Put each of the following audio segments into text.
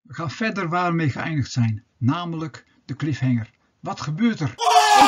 We gaan verder waar we mee geëindigd zijn, namelijk de cliffhanger. Wat gebeurt er?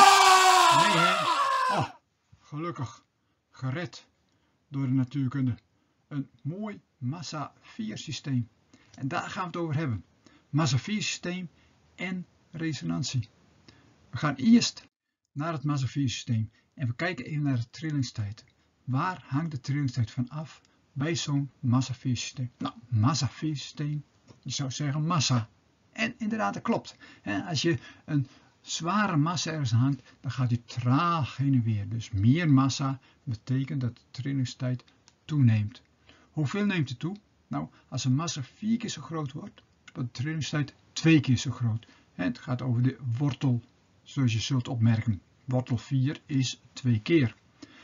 Nee hè? Oh, gelukkig. Gered door de natuurkunde. Een mooi massa-4 systeem. En daar gaan we het over hebben. Massa-4 systeem en resonantie. We gaan eerst naar het massa-4 systeem en we kijken even naar de trillingstijd. Waar hangt de trillingstijd van af bij zo'n massa-4 systeem? Nou, massa-4 systeem, je zou zeggen massa. En inderdaad, dat klopt. Als je een zware massa ergens hangt, dan gaat die traag heen en weer. Dus meer massa betekent dat de trillingstijd toeneemt. Hoeveel neemt het toe? Nou, als een massa 4 keer zo groot wordt, wordt de trillingstijd 2 keer zo groot. Het gaat over de wortel, zoals je zult opmerken. Wortel 4 is 2 keer.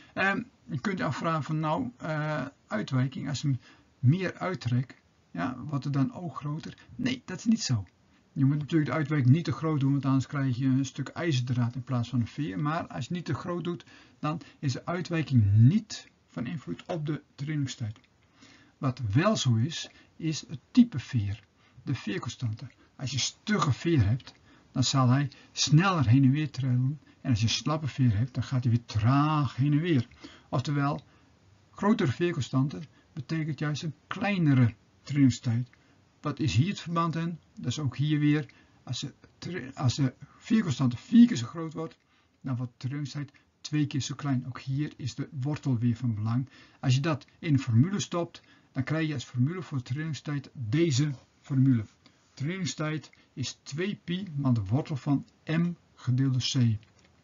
Je kunt je afvragen van nou, uitwijking, als je hem meer uittrekt, ja, wordt het dan ook groter? Nee, dat is niet zo. Je moet natuurlijk de uitwijking niet te groot doen, want anders krijg je een stuk ijzerdraad in plaats van een veer. Maar als je het niet te groot doet, dan is de uitwijking niet van invloed op de trillingstijd. Wat wel zo is, is het type veer, de veerconstante. Als je stugge veer hebt, dan zal hij sneller heen en weer trillen. En als je slappe veer hebt, dan gaat hij weer traag heen en weer. Oftewel, grotere veerconstante betekent juist een kleinere trillingstijd. Wat is hier het verband in? Dat is ook hier weer, als de veerconstante 4 keer zo groot wordt, dan wordt de trillingstijd 2 keer zo klein. Ook hier is de wortel weer van belang. Als je dat in een formule stopt, dan krijg je als formule voor trillingstijd deze formule. Trillingstijd is 2pi maal de wortel van m gedeeld door c.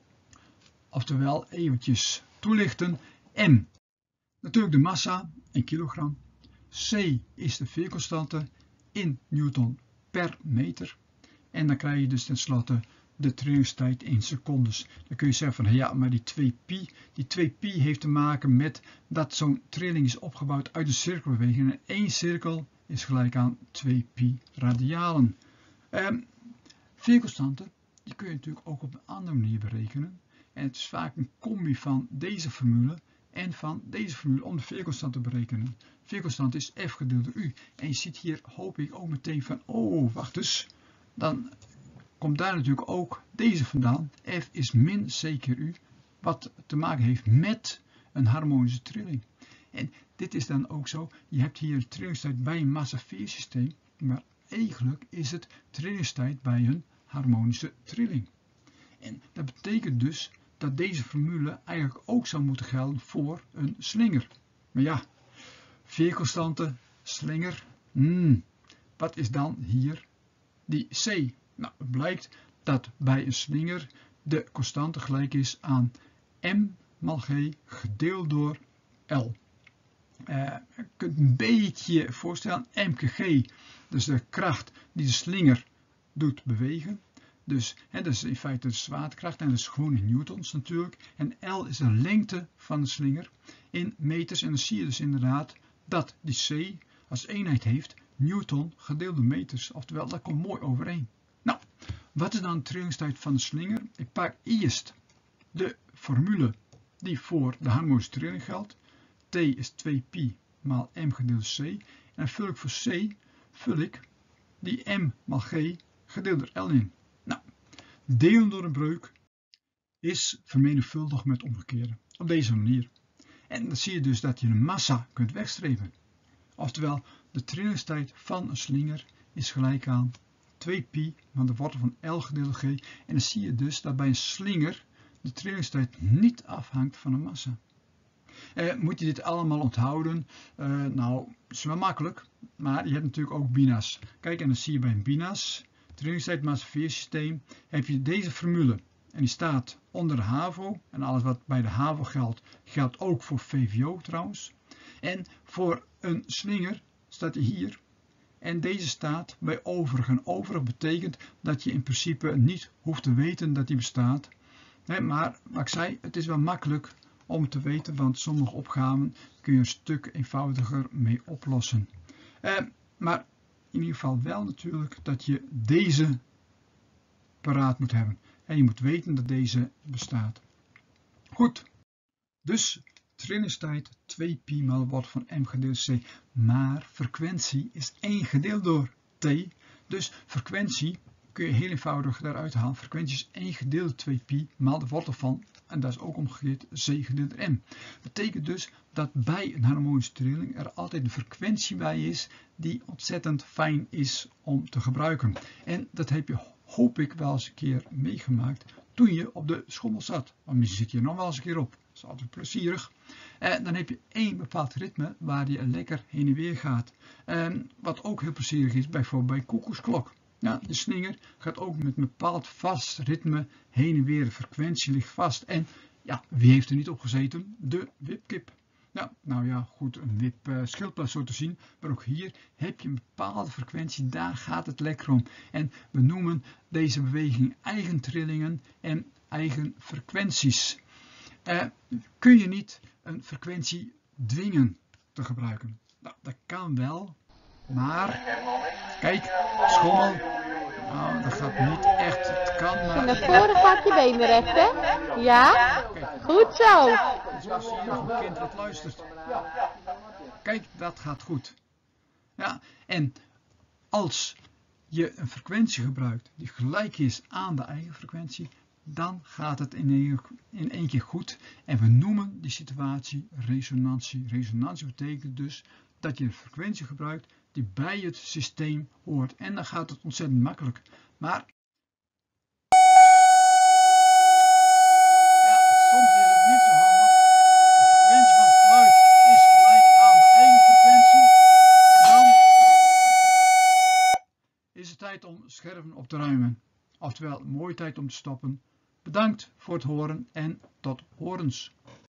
Oftewel, eventjes toelichten. M, natuurlijk de massa in kilogram. C is de veerconstante in newton per meter. En dan krijg je dus tenslotte de trillingstijd in secondes. Dan kun je zeggen van ja, maar die 2pi heeft te maken met dat zo'n trilling is opgebouwd uit een cirkelbeweging. En 1 cirkel is gelijk aan 2pi radialen. Veerconstanten, die kun je natuurlijk ook op een andere manier berekenen. En het is vaak een combi van deze formule en van deze formule om de veerconstante te berekenen. Veerconstante is f gedeeld door u. En je ziet hier, hoop ik, ook meteen van, oh, wacht eens. Dan komt daar natuurlijk ook deze vandaan. F is min c keer u. Wat te maken heeft met een harmonische trilling. En dit is dan ook zo. Je hebt hier een trillingstijd bij een massa-4 systeem. Maar eigenlijk is het trillingstijd bij een harmonische trilling. En dat betekent dus dat deze formule eigenlijk ook zou moeten gelden voor een slinger. Maar ja, veerconstante, slinger. Wat is dan hier die c? Nou, het blijkt dat bij een slinger de constante gelijk is aan m maal g gedeeld door L. Je kunt een beetje voorstellen, m keer g, dus de kracht die de slinger doet bewegen. Dus dat is in feite de zwaartekracht en dat is gewoon in newtons natuurlijk. En L is de lengte van de slinger in meters. En dan zie je dus inderdaad dat die C als eenheid heeft newton gedeeld door meters. Oftewel, dat komt mooi overeen. Nou, wat is dan de trillingstijd van de slinger? Ik pak eerst de formule die voor de harmonische trilling geldt. T is 2pi maal m gedeeld door c. En dan vul ik voor c die m maal g gedeeld door L in. Nou, delen door een breuk is vermenigvuldigd met omgekeerde. Op deze manier. En dan zie je dus dat je een massa kunt wegstrepen. Oftewel, de trillingstijd van een slinger is gelijk aan 2pi maal de wortel van L gedeeld door g. En dan zie je dus dat bij een slinger de trillingstijd niet afhangt van een massa. Moet je dit allemaal onthouden? Nou, het is wel makkelijk. Maar je hebt natuurlijk ook bina's. Kijk, en dan zie je bij een bina's, trillingstijd massa-4 systeem, heb je deze formule. En die staat onder de HAVO. En alles wat bij de HAVO geldt, geldt ook voor VWO trouwens. En voor een slinger staat die hier. En deze staat bij overig. En overig betekent dat je in principe niet hoeft te weten dat die bestaat. Maar wat ik zei, het is wel makkelijk om te weten, want sommige opgaven kun je een stuk eenvoudiger mee oplossen. Maar in ieder geval wel natuurlijk dat je deze paraat moet hebben. En je moet weten dat deze bestaat. Goed, dus trillingstijd 2pi maal wortel van m gedeeld door c. Maar frequentie is 1 gedeeld door t. Dus frequentie kun je heel eenvoudig daaruit halen. Frequentie is 1 gedeeld 2 pi maal de wortel van, en dat is ook omgekeerd, c gedeeld m. Dat betekent dus dat bij een harmonische trilling er altijd een frequentie bij is die ontzettend fijn is om te gebruiken. En dat heb je, hoop ik, wel eens een keer meegemaakt toen je op de schommel zat. Want misschien zit je er nog wel eens een keer op. Dat is altijd plezierig. Dan heb je één bepaald ritme waar je lekker heen en weer gaat. Wat ook heel plezierig is, bijvoorbeeld bij koekoeksklok. Ja, de slinger gaat ook met een bepaald vast ritme heen en weer. De frequentie ligt vast. En ja, wie heeft er niet op gezeten? De wipkip. Ja, nou ja, goed, een wip schildpad zo te zien. Maar ook hier heb je een bepaalde frequentie. Daar gaat het lekker om. En we noemen deze beweging eigen trillingen en eigen frequenties. Kun je niet een frequentie dwingen te gebruiken? Nou, dat kan wel. Maar, kijk, schommel, nou, dat gaat niet echt, het kan maar... Naar voren gaat je benen recht, hè? Ja? Kijk, Goed zo. dus als hier nog een kind wat luistert. Kijk, dat gaat goed. Ja, en als je een frequentie gebruikt die gelijk is aan de eigen frequentie, dan gaat het in één keer goed. En we noemen die situatie resonantie. Resonantie betekent dus dat je een frequentie gebruikt die bij het systeem hoort. En dan gaat het ontzettend makkelijk. Maar ja, soms is het niet zo handig. De frequentie van het fluit is gelijk aan de eigen frequentie. En dan is het tijd om scherven op te ruimen. Oftewel, mooie tijd om te stoppen. Bedankt voor het horen en tot horens.